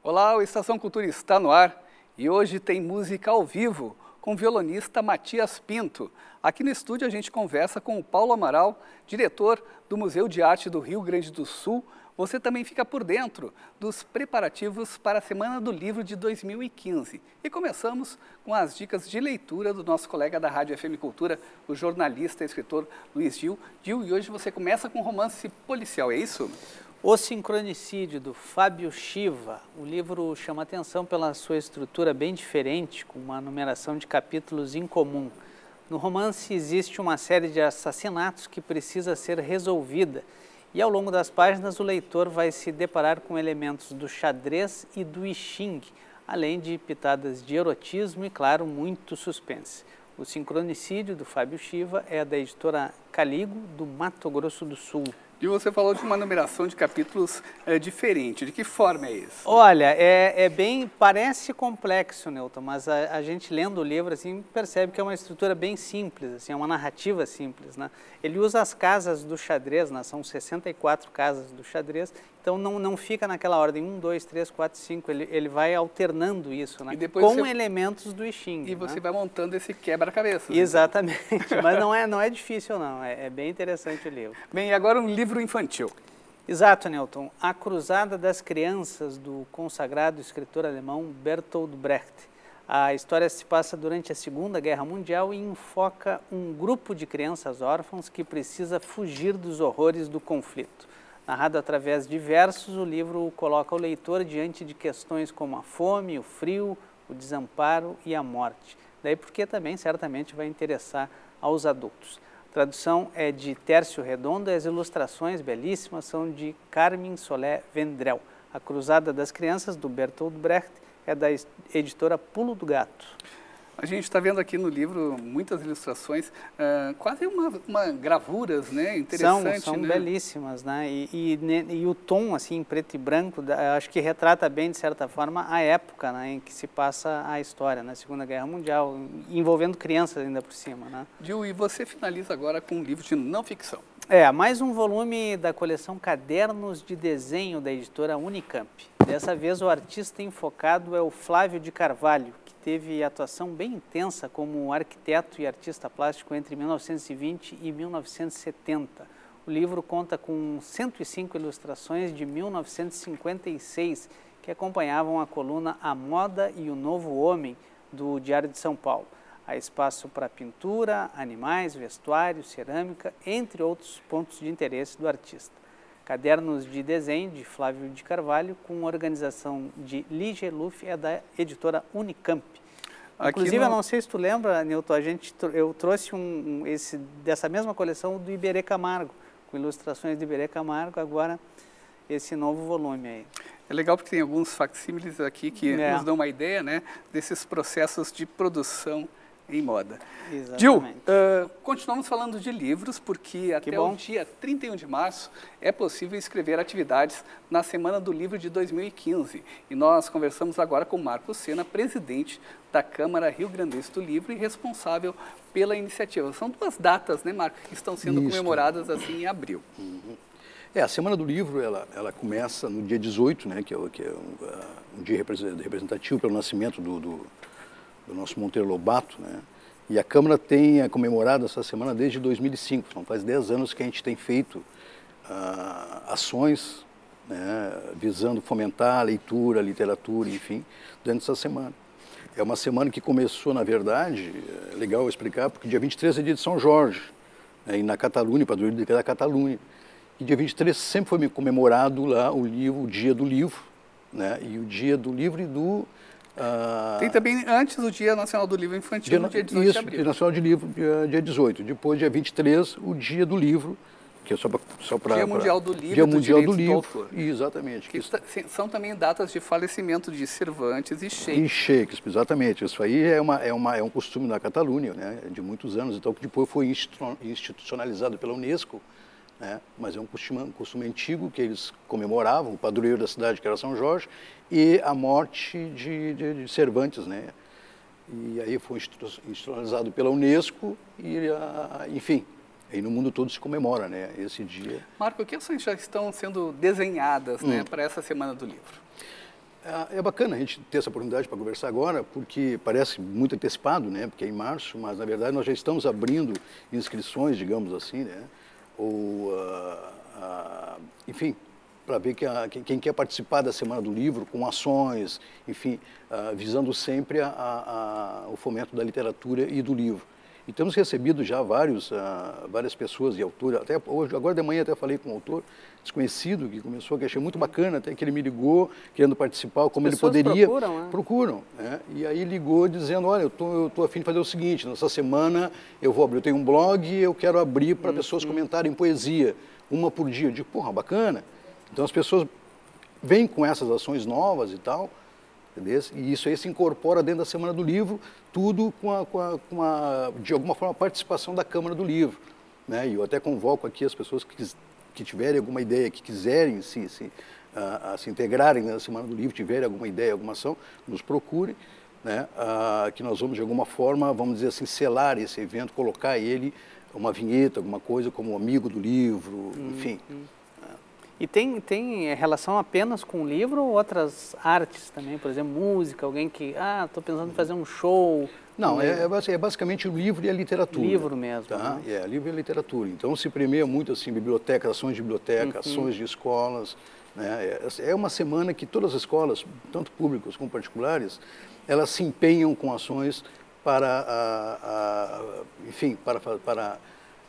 Olá, o Estação Cultura está no ar e hoje tem música ao vivo com o violonista Matias Pinto. Aqui no estúdio a gente conversa com o Paulo Amaral, diretor do Museu de Arte do Rio Grande do Sul. Você também fica por dentro dos preparativos para a Semana do Livro de 2015. E começamos com as dicas de leitura do nosso colega da Rádio FM Cultura, o jornalista e escritor Luiz Gil. Gil, e hoje você começa com um romance policial, é isso? O Sincronicídio, do Fábio Shiva. O livro chama atenção pela sua estrutura bem diferente, com uma numeração de capítulos incomum. No romance existe uma série de assassinatos que precisa ser resolvida, e ao longo das páginas o leitor vai se deparar com elementos do xadrez e do I Ching, além de pitadas de erotismo e, claro, muito suspense. O Sincronicídio, do Fábio Shiva, é da editora Caligo, do Mato Grosso do Sul. E você falou de uma numeração de capítulos diferente. De que forma é isso? Olha, parece complexo, Newton, mas a gente lendo o livro assim, percebe que é uma estrutura bem simples, assim, é uma narrativa simples, né? Ele usa as casas do xadrez, né? São 64 casas do xadrez, então não fica naquela ordem 1, 2, 3, 4, 5, ele vai alternando isso, né? Com elementos do I Ching. E você vai montando esse quebra-cabeça. Exatamente, mas não é difícil não, é bem interessante o livro. Bem, e agora um livro infantil. Exato, Newton. A Cruzada das Crianças, do consagrado escritor alemão Bertolt Brecht. A história se passa durante a Segunda Guerra Mundial e enfoca um grupo de crianças órfãs que precisa fugir dos horrores do conflito. Narrado através de versos, o livro coloca o leitor diante de questões como a fome, o frio, o desamparo e a morte. Daí porque também certamente vai interessar aos adultos. A tradução é de Tércio Redondo e as ilustrações belíssimas são de Carmen Solé Vendrell. A Cruzada das Crianças, do Bertolt Brecht, é da editora Pulo do Gato. A gente está vendo aqui no livro muitas ilustrações, quase uma gravuras, né? Interessantes. São né? Belíssimas, né? E o tom, assim, em preto e branco, acho que retrata bem, de certa forma, a época, né, em que se passa a história, na Segunda Guerra Mundial, envolvendo crianças ainda por cima, né? Gil, e você finaliza agora com um livro de não ficção. Mais um volume da coleção Cadernos de Desenho da editora Unicamp. Dessa vez o artista enfocado é o Flávio de Carvalho, que teve atuação bem intensa como arquiteto e artista plástico entre 1920 e 1970. O livro conta com 105 ilustrações de 1956, que acompanhavam a coluna A Moda e o Novo Homem, do Diário de São Paulo. Há espaço para pintura, animais, vestuário, cerâmica, entre outros pontos de interesse do artista. Cadernos de Desenho, de Flávio de Carvalho, com organização de Ligia Luff, é da editora Unicamp. Inclusive, eu não sei se tu lembra, Newton, eu trouxe dessa mesma coleção do Iberê Camargo, com ilustrações de Iberê Camargo, agora esse novo volume aí. É legal porque tem alguns facsímiles aqui que nos dão uma ideia, né, desses processos de produção em moda. Exatamente. Gil, continuamos falando de livros, porque até o dia 31 de março é possível inscrever atividades na Semana do Livro de 2015. E nós conversamos agora com Marco Sena, presidente da Câmara Rio Grandense do Livro e responsável pela iniciativa. São duas datas, né, Marco, que estão sendo comemoradas assim em abril. A Semana do Livro, ela começa no dia 18, né, que é um dia representativo pelo nascimento do nosso Monteiro Lobato, né? E a Câmara tem comemorado essa semana desde 2005, então faz 10 anos que a gente tem feito ações, né, visando fomentar a leitura, a literatura, enfim, durante essa semana. É uma semana que começou, na verdade, é legal explicar, porque dia 23 é dia de São Jorge, né, e na Catalunha, padroeiro da Catalunha. E dia 23 sempre foi comemorado lá o Dia do Livro, né, e o Dia do Livro e do... Tem também antes o Dia Nacional do Livro Infantil, no dia 18 de abril. Dia Nacional de Livro, dia 18. Depois, dia 23, o Dia do Livro, que é só para... Dia Mundial do Livro. Dia Mundial do Livro, exatamente. Que são também datas de falecimento de Cervantes e Shakespeare. E Shakespeare, exatamente. Isso aí é um costume da Catalunha, né, de muitos anos, então, que depois foi institucionalizado pela Unesco, né, mas é um costume antigo que eles comemoravam, o padroeiro da cidade, que era São Jorge, e a morte de Cervantes, né? E aí foi institucionalizado pela Unesco e, enfim, aí no mundo todo se comemora, né, esse dia. Marco, que ações já estão sendo desenhadas, né, para essa Semana do Livro? É bacana a gente ter essa oportunidade para conversar agora, porque parece muito antecipado, né? Porque é em março, mas na verdade nós já estamos abrindo inscrições, digamos assim, né? Ou, enfim, para ver quem quer participar da Semana do Livro com ações, enfim, visando sempre o fomento da literatura e do livro. E temos recebido já várias pessoas e autores, até hoje, agora de manhã até falei com um autor desconhecido que começou, que achei muito bacana, até que ele me ligou querendo participar, como ele poderia. Procuram, né? Procuram, né? E aí ligou dizendo, olha, eu tô a fim de fazer o seguinte, nessa semana eu tenho um blog e eu quero abrir para pessoas comentarem poesia, uma por dia. Eu digo, porra, bacana. Então as pessoas vêm com essas ações novas e tal, entendeu? E isso aí se incorpora dentro da Semana do Livro, tudo de alguma forma, a participação da Câmara do Livro, né? E eu até convoco aqui as pessoas que tiverem alguma ideia, que quiserem se integrarem na Semana do Livro, tiverem alguma ideia, alguma ação, nos procurem, né? Que nós vamos, de alguma forma, vamos dizer assim, selar esse evento, colocar ele, uma vinheta, alguma coisa, como amigo do livro, enfim. E tem relação apenas com o livro ou outras artes também? Por exemplo, música, alguém que, estou pensando em fazer um show. Não, é basicamente o livro e a literatura. Livro mesmo. Tá? Né? Livro e a literatura. Então se premia muito assim, biblioteca, ações de biblioteca, ações de escolas. Né? É uma semana que todas as escolas, tanto públicas como particulares, elas se empenham com ações para, enfim, para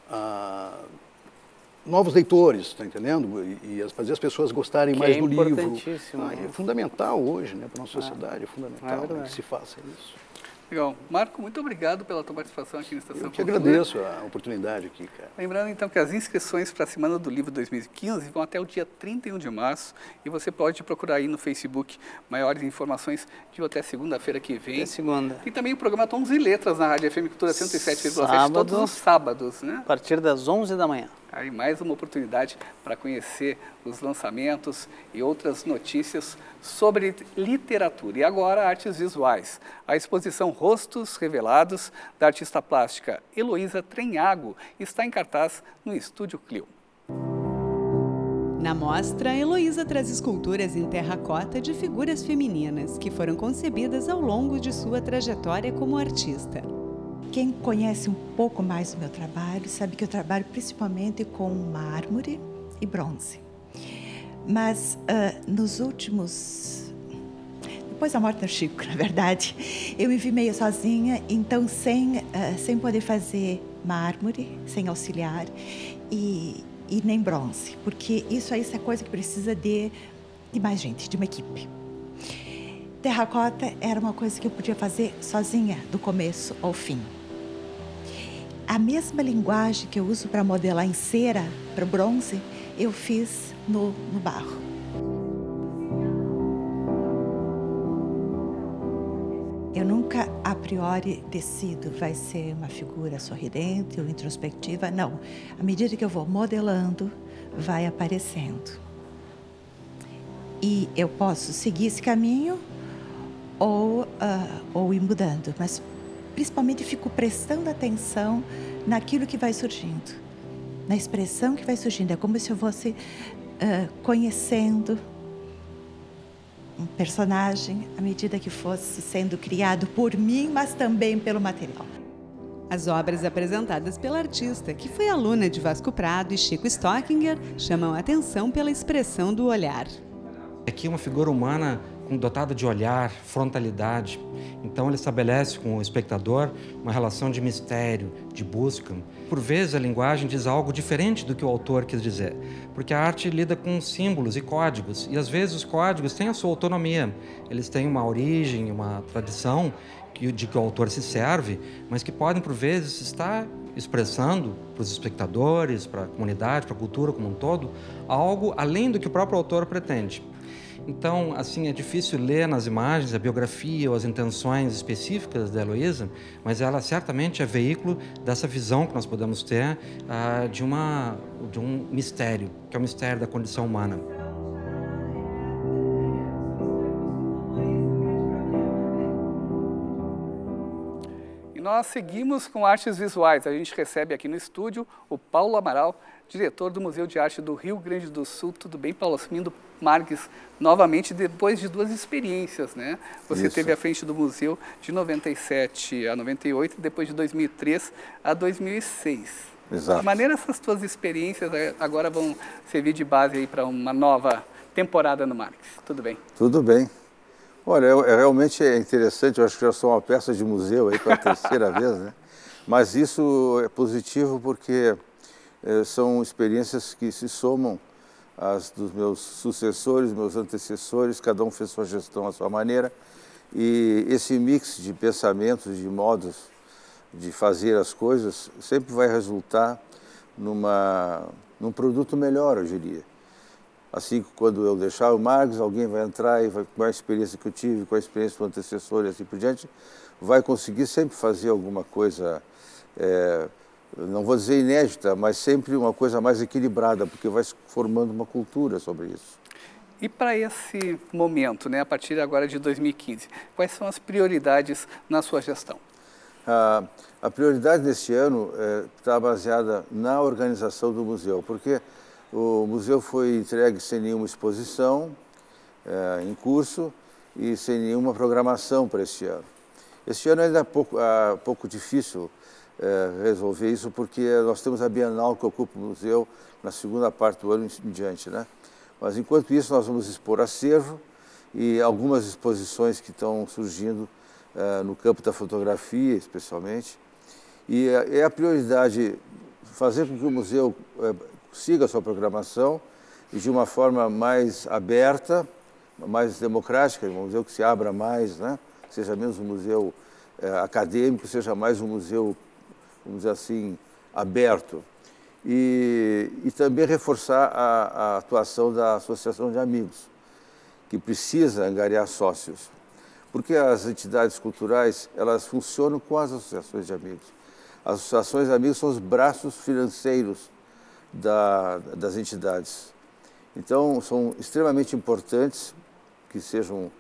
novos leitores, está entendendo? E fazer as pessoas gostarem mais do livro. É fundamental hoje, né, para a nossa sociedade, é fundamental que se faça isso. Legal. Marco, muito obrigado pela tua participação aqui na Estação Eu que agradeço a oportunidade aqui, cara. Lembrando, então, que as inscrições para a Semana do Livro 2015 vão até o dia 31 de março e você pode procurar aí no Facebook maiores informações de até segunda-feira que vem. Até segunda. Tem também o programa Tons e Letras na Rádio FM Cultura 107,7 todos os sábados, né? A partir das 11 da manhã. Aí mais uma oportunidade para conhecer os lançamentos e outras notícias sobre literatura. E agora, artes visuais. A exposição Rostos Revelados, da artista plástica Heloísa Trenhago, está em cartaz no Estúdio Clio. Na mostra, Heloísa traz esculturas em terracota de figuras femininas que foram concebidas ao longo de sua trajetória como artista. Quem conhece um pouco mais do meu trabalho sabe que eu trabalho principalmente com mármore e bronze. Mas nos últimos... Depois da morte do Chico, na verdade, eu me vi meio sozinha, então sem poder fazer mármore, sem auxiliar, e nem bronze, porque isso é coisa que precisa de mais gente, de uma equipe. Terracota era uma coisa que eu podia fazer sozinha, do começo ao fim. A mesma linguagem que eu uso para modelar em cera, para o bronze, eu fiz no barro. Eu nunca, a priori, decido, vai ser uma figura sorridente ou introspectiva, não. À medida que eu vou modelando, vai aparecendo. E eu posso seguir esse caminho ou ir mudando, mas principalmente fico prestando atenção naquilo que vai surgindo, na expressão que vai surgindo. É como se eu fosse conhecendo um personagem à medida que fosse sendo criado por mim, mas também pelo material. As obras apresentadas pela artista, que foi aluna de Vasco Prado e Chico Stockinger, chamam a atenção pela expressão do olhar. Aqui é uma figura humana dotada de olhar, frontalidade. Então ele estabelece com o espectador uma relação de mistério, de busca. Por vezes a linguagem diz algo diferente do que o autor quis dizer, porque a arte lida com símbolos e códigos, e às vezes os códigos têm a sua autonomia. Eles têm uma origem, uma tradição de que o autor se serve, mas que podem por vezes estar expressando para os espectadores, para a comunidade, para a cultura como um todo, algo além do que o próprio autor pretende. Então, assim, é difícil ler nas imagens a biografia ou as intenções específicas da Heloísa, mas ela certamente é veículo dessa visão que nós podemos ter de um mistério, que é o mistério da condição humana. nós seguimos com artes visuais. A gente recebe aqui no estúdio o Paulo Amaral, diretor do Museu de Arte do Rio Grande do Sul. Tudo bem, Paulo? Assumindo Marques novamente depois de 2 experiências, né? Você esteve à frente do museu de 97 a 98 e depois de 2003 a 2006. Exato. De maneira essas 2 experiências agora vão servir de base aí para uma nova temporada no Marques. Tudo bem? Tudo bem. Olha, realmente é interessante, eu acho que já sou uma peça de museu aí pela 3ª vez, né? Mas isso é positivo porque são experiências que se somam às dos meus sucessores, meus antecessores, cada um fez sua gestão à sua maneira, e esse mix de pensamentos, de modos de fazer as coisas, sempre vai resultar num produto melhor, eu diria. Assim que quando eu deixar o Marques, alguém vai entrar e vai, com a experiência que eu tive, com a experiência do antecessor e assim por diante, vai conseguir sempre fazer alguma coisa, não vou dizer inédita, mas sempre uma coisa mais equilibrada, porque vai se formando uma cultura sobre isso. E para esse momento, né, a partir agora de 2015, quais são as prioridades na sua gestão? A prioridade deste ano está baseada na organização do museu, porque o museu foi entregue sem nenhuma exposição em curso e sem nenhuma programação para este ano. Este ano ainda é pouco difícil resolver isso, porque nós temos a Bienal que ocupa o museu na 2ª parte do ano em diante, né? Mas enquanto isso nós vamos expor acervo e algumas exposições que estão surgindo no campo da fotografia, especialmente. E é a prioridade fazer com que o museu siga a sua programação e de uma forma mais aberta, mais democrática, um museu que se abra mais, né? Seja menos um museu acadêmico, seja mais um museu, vamos dizer assim, aberto. E também reforçar a atuação da Associação de Amigos, que precisa angariar sócios. Porque as entidades culturais, elas funcionam com as associações de amigos. As associações de amigos são os braços financeiros das entidades. Então, são extremamente importantes que sejam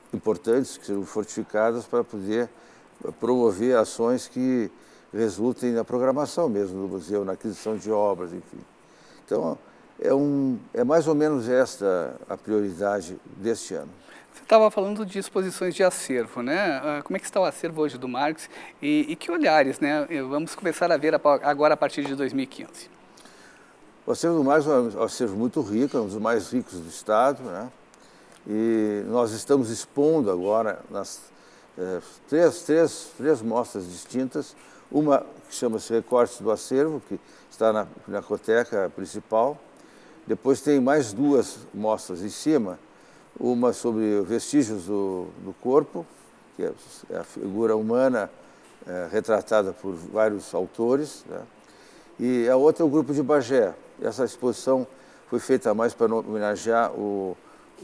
fortificadas para poder promover ações que resultem na programação mesmo do museu, na aquisição de obras, enfim. Então, é mais ou menos esta a prioridade deste ano. Você estava falando de exposições de acervo, né? Como é que está o acervo hoje do Marques e que olhares, né? Vamos começar a ver agora a partir de 2015. O acervo do Marques é um acervo muito rico, é um dos mais ricos do estado, né? E nós estamos expondo agora nas três mostras distintas, uma que chama-se Recortes do Acervo, que está na Pinacoteca principal. Depois tem mais 2 mostras em cima, uma sobre vestígios do corpo, que é a figura humana retratada por vários autores, né? E a outra é o Grupo de Bagé. Essa exposição foi feita mais para homenagear o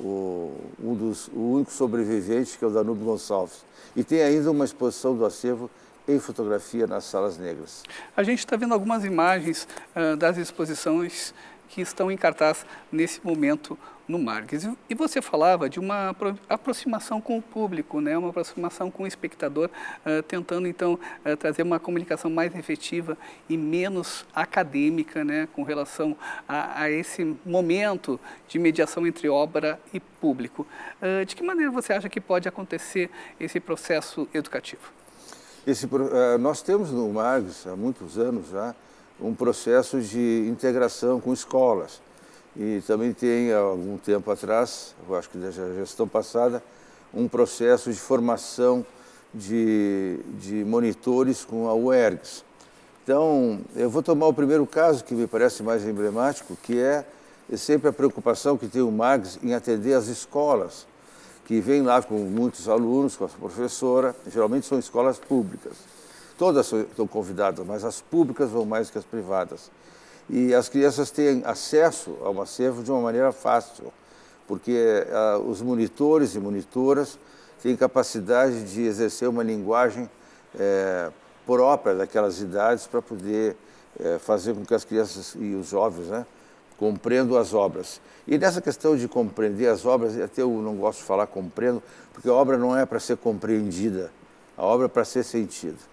único sobrevivente, que é o Danúbio Gonçalves. E tem ainda uma exposição do acervo em fotografia nas salas negras. A gente está vendo algumas imagens das exposições que estão em cartaz nesse momento no Marques. E você falava de uma aproximação com o público, né? Uma aproximação com o espectador, tentando então trazer uma comunicação mais efetiva e menos acadêmica, né? Com relação a esse momento de mediação entre obra e público. De que maneira você acha que pode acontecer esse processo educativo? Nós temos no Marques, há muitos anos já, um processo de integração com escolas. E também tem, há algum tempo atrás, eu acho que desde a gestão passada, um processo de formação de monitores com a UERGS. Então, eu vou tomar o primeiro caso, que me parece mais emblemático, que é sempre a preocupação que tem o Marques em atender as escolas, que vêm lá com muitos alunos, com a professora, geralmente são escolas públicas. Todas estão convidadas, mas as públicas vão mais que as privadas. E as crianças têm acesso ao acervo de uma maneira fácil, porque os monitores e monitoras têm capacidade de exercer uma linguagem própria daquelas idades para poder fazer com que as crianças e os jovens, né, compreendam as obras. E nessa questão de compreender as obras, até eu não gosto de falar compreendo, porque a obra não é para ser compreendida, a obra é para ser sentida.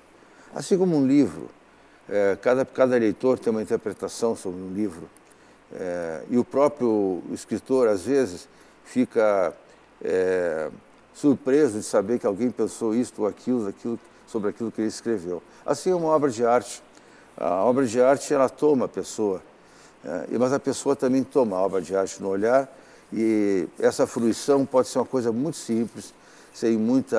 Assim como um livro, cada leitor tem uma interpretação sobre um livro, e o próprio escritor, às vezes, fica surpreso de saber que alguém pensou isto ou aquilo, sobre aquilo que ele escreveu. Assim é uma obra de arte. A obra de arte, ela toma a pessoa, mas a pessoa também toma a obra de arte no olhar, e essa fruição pode ser uma coisa muito simples, sem muito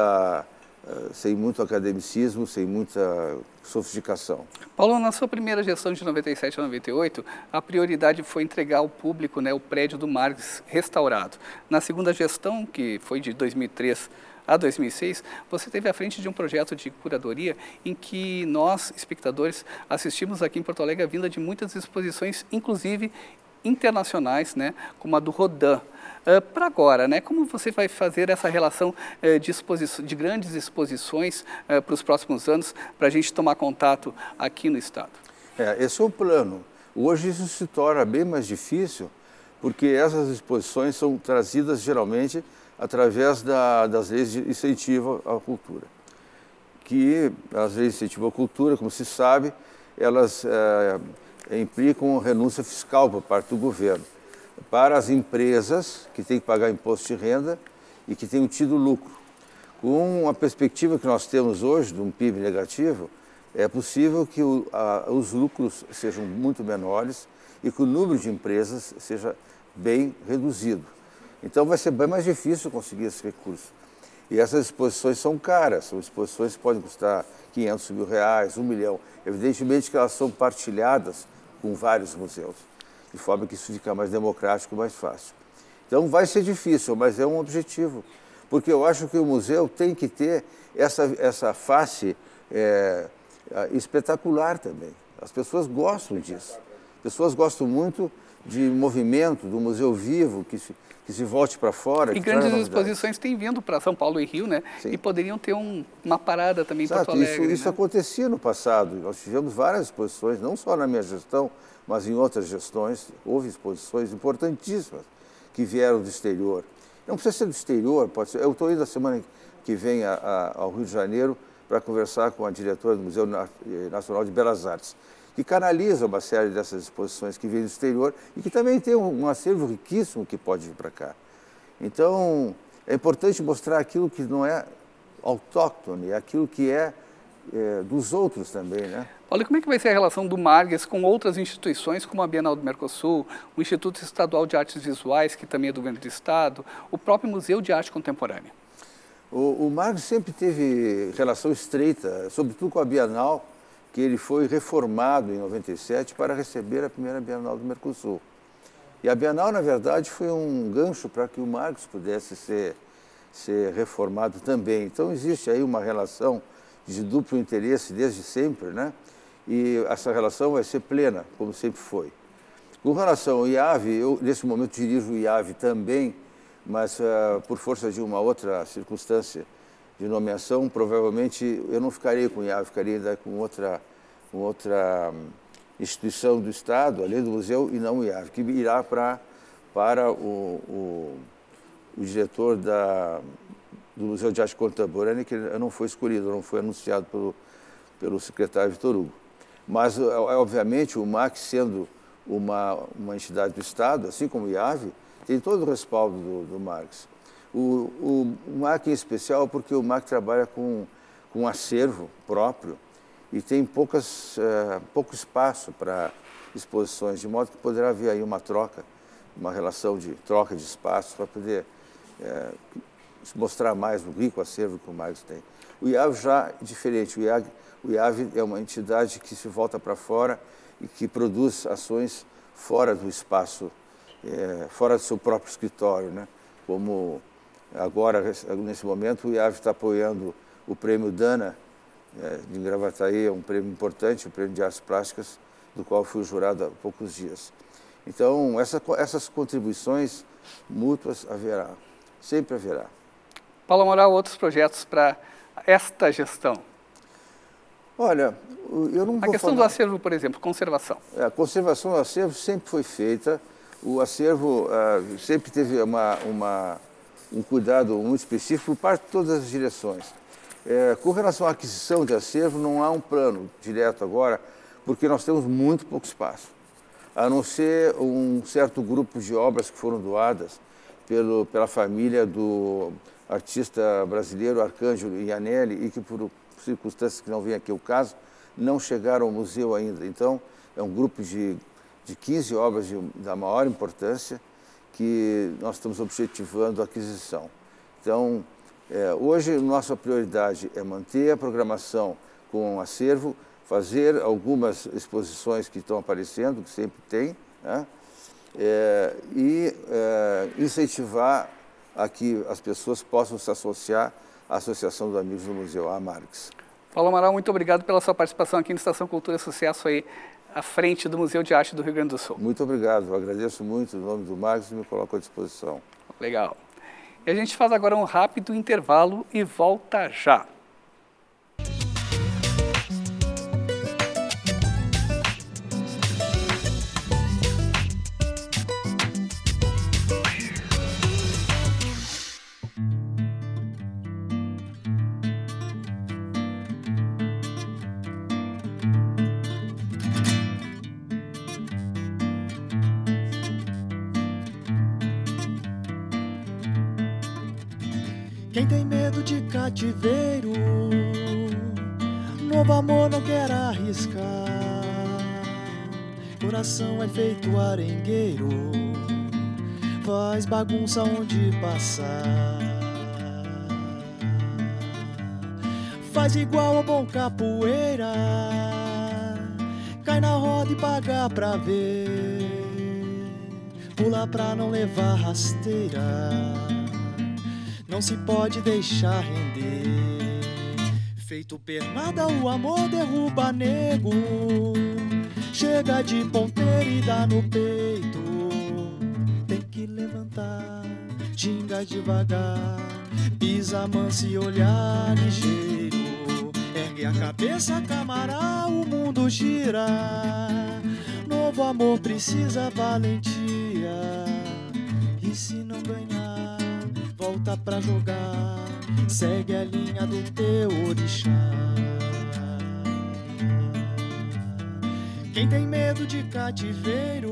academicismo, sem muita sofisticação. Paulo, na sua primeira gestão de 97 a 98, a prioridade foi entregar ao público, né, o prédio do Marx restaurado. Na segunda gestão, que foi de 2003 a 2006, você esteve à frente de um projeto de curadoria em que nós, espectadores, assistimos aqui em Porto Alegre a vinda de muitas exposições, inclusive internacionais, né, como a do Rodin. Para agora, né, como você vai fazer essa relação de grandes exposições para os próximos anos, para a gente tomar contato aqui no Estado? Esse é o plano. Hoje isso se torna bem mais difícil, porque essas exposições são trazidas geralmente através das leis de incentivo à cultura. Que as leis de incentivo à cultura, como se sabe, elas implicam renúncia fiscal por parte do governo para as empresas que têm que pagar imposto de renda e que têm tido lucro. Com a perspectiva que nós temos hoje de um PIB negativo, é possível que os lucros sejam muito menores e que o número de empresas seja bem reduzido. Então vai ser bem mais difícil conseguir esse recurso. E essas exposições são caras, são exposições que podem custar R$500 mil, R$1 milhão. Evidentemente que elas são partilhadas com vários museus, de forma que isso fica mais democrático, mais fácil. Então vai ser difícil, mas é um objetivo, porque eu acho que o museu tem que ter essa face espetacular também. As pessoas gostam disso. As pessoas gostam muito de movimento, do museu vivo, que se volte para fora. E grandes exposições têm vindo para São Paulo e Rio, né? Sim. E poderiam ter uma parada também em Porto Alegre. Isso acontecia no passado. Nós tivemos várias exposições, não só na minha gestão, mas em outras gestões. Houve exposições importantíssimas que vieram do exterior. Não precisa ser do exterior, pode ser. Eu estou indo a semana que vem ao Rio de Janeiro para conversar com a diretora do Museu Nacional de Belas Artes, que canaliza uma série dessas exposições que vêm do exterior e que também tem um acervo riquíssimo que pode vir para cá. Então, é importante mostrar aquilo que não é autóctone, aquilo que é dos outros também, né? Olha, como é que vai ser a relação do Marx com outras instituições, como a Bienal do Mercosul, o Instituto Estadual de Artes Visuais, que também é do governo do Estado, o próprio Museu de Arte Contemporânea? O Marx sempre teve relação estreita, sobretudo com a Bienal, que ele foi reformado em 97 para receber a primeira Bienal do Mercosul. E a Bienal, na verdade, foi um gancho para que o Marx pudesse ser reformado também. Então, existe aí uma relação de duplo interesse desde sempre, né? E essa relação vai ser plena, como sempre foi. Com relação ao IAV, eu, nesse momento, dirijo o IAV também, mas por força de uma outra circunstância de nomeação, provavelmente eu não ficarei com o IAV, ficaria ainda com outra instituição do Estado, além do museu, e não o IAV, que irá para o diretor do Museu de Arte Contemporânea, que não foi escolhido, não foi anunciado pelo secretário Vitor Hugo. Mas, obviamente, o MAC, sendo uma entidade do Estado, assim como o IAV, tem todo o respaldo do Marx. O MAC em especial porque o MAC trabalha com um acervo próprio e tem pouco espaço para exposições, de modo que poderá haver aí uma troca, uma relação de troca de espaços para poder mostrar mais o rico acervo que o Marx tem. O IAV já é diferente. O IAV é uma entidade que se volta para fora e que produz ações fora do espaço, fora do seu próprio escritório, né? Como agora, nesse momento, o IAV está apoiando o Prêmio Dana, de Gravataí, é um prêmio importante, o Prêmio de Artes Plásticas, do qual fui jurado há poucos dias. Então, essas contribuições mútuas haverá, sempre haverá. Paulo Amaral, outros projetos para esta gestão? Olha, eu não vou A questão do acervo, por exemplo, conservação. A conservação do acervo sempre foi feita. O acervo sempre teve um cuidado muito específico por parte de todas as direções. Com relação à aquisição de acervo, não há um plano direto agora, porque nós temos muito pouco espaço. A não ser um certo grupo de obras que foram doadas pela família do artista brasileiro Arcângelo Iannelli e que, por circunstâncias que não vem aqui o caso, não chegaram ao museu ainda. Então, é um grupo de 15 obras da maior importância que nós estamos objetivando a aquisição. Então, hoje, nossa prioridade é manter a programação com o acervo, fazer algumas exposições que estão aparecendo, que sempre tem, né? E incentivar a que as pessoas possam se associar à Associação dos Amigos do Museu, a Marx. Paulo Amaral, muito obrigado pela sua participação aqui no Estação Cultura. Sucesso aí à frente do Museu de Arte do Rio Grande do Sul. Muito obrigado, eu agradeço muito em nome do Marx e me coloco à disposição. Legal. E a gente faz agora um rápido intervalo e volta já. Quem tem medo de cativeiro, novo amor não quer arriscar. Coração é feito arengueiro, faz bagunça onde passar. Faz igual ao bom capoeira, cai na roda e paga pra ver. Pula pra não levar rasteira, não se pode deixar render. Feito pernada, o amor derruba nego. Chega de ponteira e dá no peito. Tem que levantar, ginga devagar, pisa manso e olhar ligeiro. Ergue a cabeça, camará, o mundo gira. Novo amor precisa valentia. E se não ganhar, volta pra jogar, segue a linha do teu orixá. Quem tem medo de cativeiro,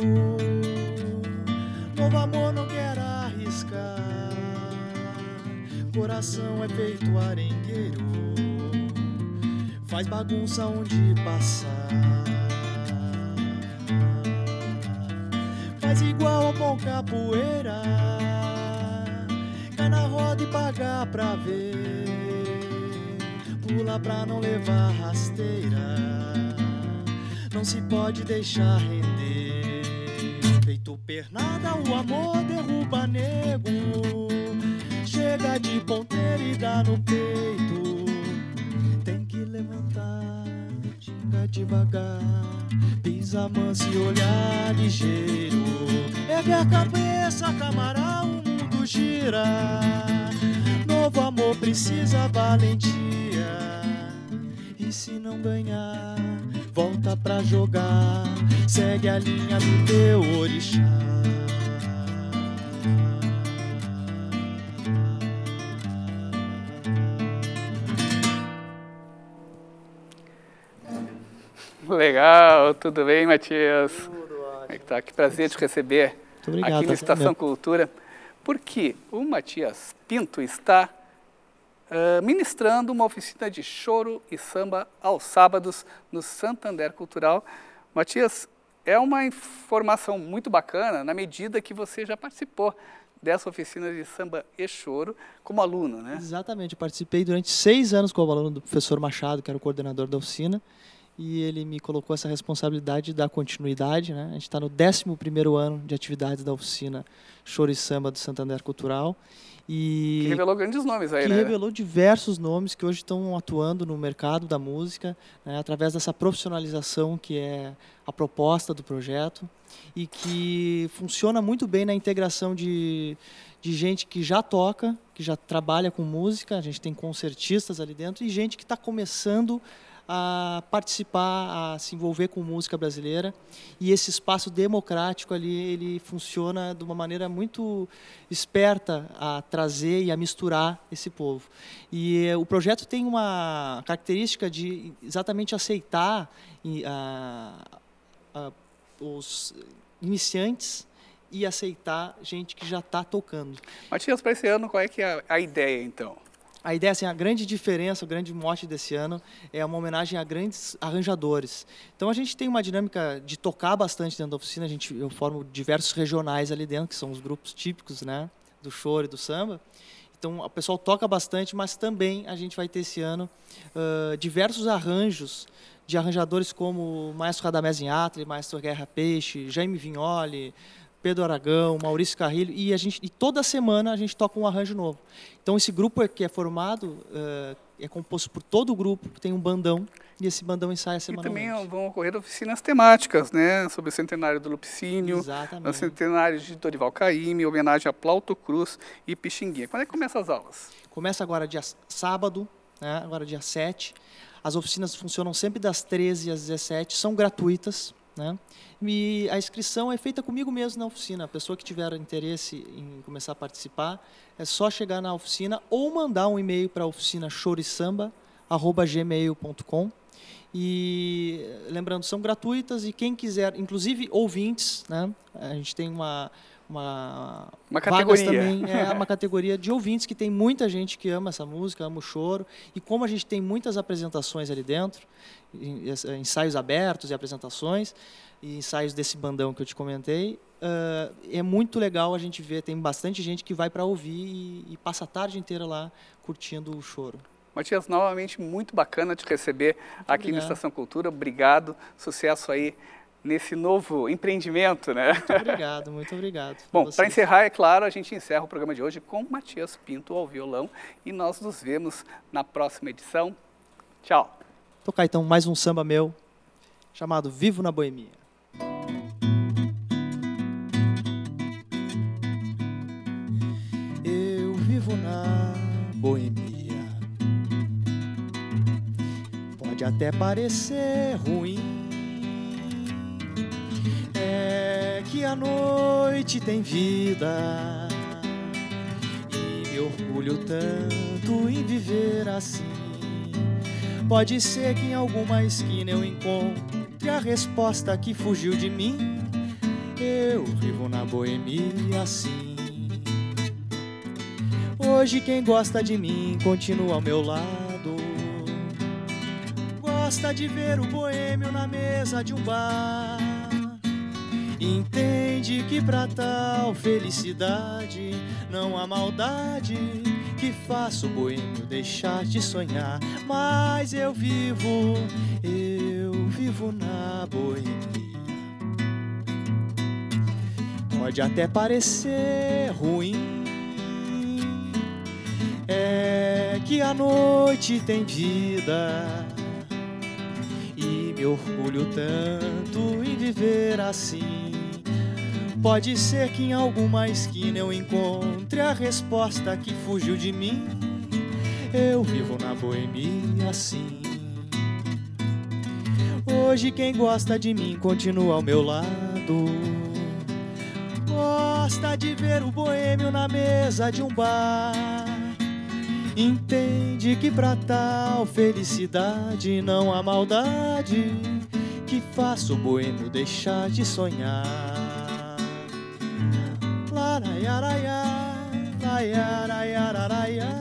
novo amor não quer arriscar. Coração é feito arengueiro, faz bagunça onde passar. Faz igual ao bom capoeira, cai na roda e paga pra ver. Pula pra não levar rasteira, não se pode deixar render. Feito pernada, o amor derruba nego. Chega de ponteira e dá no peito. Tem que levantar, ginga devagar, pisa manso e olhar ligeiro. Ergue a cabeça, camará, o mundo gira. Novo amor precisa valentia. E se não ganhar, volta pra jogar, segue a linha do teu orixá. Legal, tudo bem, Matias? Tudo ótimo. Tá, que prazer te receber Obrigado, aqui no Estação Cultura. Porque o Matias Pinto está ministrando uma oficina de choro e samba aos sábados no Santander Cultural. Matias, é uma informação muito bacana na medida que você já participou dessa oficina de samba e choro como aluno, né? Exatamente, eu participei durante 6 anos como aluno do professor Machado, que era o coordenador da oficina, e ele me colocou essa responsabilidade de dar continuidade, né? A gente está no 11º ano de atividades da oficina Choro e Samba do Santander Cultural. E que revelou grandes nomes aí, que né? revelou diversos nomes que hoje estão atuando no mercado da música, né, através dessa profissionalização que é a proposta do projeto e que funciona muito bem na integração de gente que já toca, que já trabalha com música. A gente tem concertistas ali dentro e gente que está começando a participar, a se envolver com música brasileira. E esse espaço democrático ali, ele funciona de uma maneira muito esperta a trazer e a misturar esse povo. E o projeto tem uma característica de exatamente aceitar os iniciantes e aceitar gente que já está tocando. Matias, para esse ano, qual é que é a ideia, então? A ideia, assim, a grande diferença, o grande mote desse ano é uma homenagem a grandes arranjadores. Então, a gente tem uma dinâmica de tocar bastante dentro da oficina. Eu formo diversos regionais ali dentro, que são os grupos típicos, né, do choro e do samba. Então, o pessoal toca bastante, mas também a gente vai ter esse ano diversos arranjos de arranjadores como o Maestro Radamés Inhatli, Maestro Guerra Peixe, Jaime Vignoli, Pedro Aragão, Maurício Carrilho, e toda semana a gente toca um arranjo novo. Então, esse grupo que é formado é composto por todo o grupo, tem um bandão, e esse bandão ensaia semanalmente. E também vão ocorrer oficinas temáticas, né? Sobre o centenário do Lupicínio, o centenário de Dorival Caymmi, homenagem a Plauto Cruz e Pixinguinha. Quando é que começam as aulas? Começa agora dia sábado, né? Agora dia 7. As oficinas funcionam sempre das 13 às 17, são gratuitas, né? E a inscrição é feita comigo mesmo na oficina. A pessoa que tiver interesse em começar a participar, é só chegar na oficina ou mandar um e-mail para a oficina choresamba@gmail.com. E lembrando, são gratuitas e quem quiser, inclusive ouvintes, né? A gente tem uma categoria também, uma categoria de ouvintes, que tem muita gente que ama essa música, ama o choro, e como a gente tem muitas apresentações ali dentro, ensaios abertos e apresentações, e ensaios desse bandão que eu te comentei, é muito legal a gente ver, tem bastante gente que vai para ouvir e passa a tarde inteira lá curtindo o choro. Matias, novamente, muito bacana te receber aqui na Estação Cultura. Obrigado, sucesso aí nesse novo empreendimento, né? Muito obrigado, muito obrigado. Bom, para encerrar, é claro, a gente encerra o programa de hoje com Matias Pinto ao violão e nós nos vemos na próxima edição. Tchau. Tocar então mais um samba meu, chamado Vivo na Boemia. Eu vivo na boemia, pode até parecer ruim, é que a noite tem vida e me orgulho tanto em viver assim. Pode ser que em alguma esquina eu encontre a resposta que fugiu de mim. Eu vivo na boemia assim. Hoje quem gosta de mim continua ao meu lado, gosta de ver o boêmio na mesa de um bar. Entende que pra tal felicidade não há maldade que faça o boêmio deixar de sonhar. Mas eu vivo na boemia. Pode até parecer ruim, é que a noite tem vida e me orgulho tanto em viver assim. Pode ser que em alguma esquina eu encontre a resposta que fugiu de mim. Eu vivo na boemia assim. Hoje quem gosta de mim continua ao meu lado, gosta de ver o boêmio na mesa de um bar. Entende que pra tal felicidade não há maldade que faça o boêmio deixar de sonhar. La la ya la ya, la ya la ya la ya.